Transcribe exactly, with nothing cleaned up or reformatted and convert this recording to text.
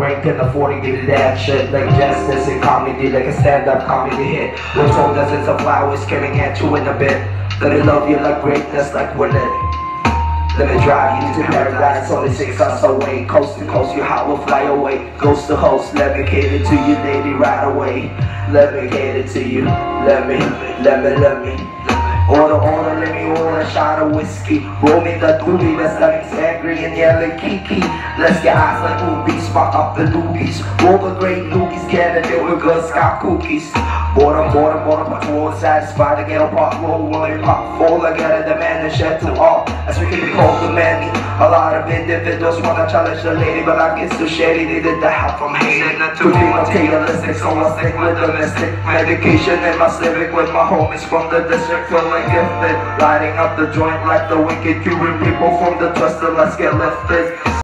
brain can afford to give you that shit. Like justice and comedy, like a stand-up comedy hit. We're told dozens of flowers coming at you in a bit. Let me love you like greatness, like we're lit. Let me drive you to paradise, only six hours away. Coast to coast, you hot will fly away. Ghost to host, let me cater to you, lady, right away. Let me cater to you, let me, let me, let me. Order, order, let me order a shot of whiskey. Roll me the doobie, that's like angry and yelling kiki. Let's get eyes like movies, spark up the loogies. Roll the great loogies, candidate with good Scott cookies. Border, border, border patrol, satisfied to get a pot roll. Rolling pop full, I gotta demand and shed to all. As we can be called demanding. A lot of individuals wanna challenge the lady, but I get so shady, they did the help from hating. To be materialistic, so I stick with domestic medication in my civic with my homies from the district, feeling gifted. Lighting up the joint like the wicked, curing people from the twisted, let's get lifted.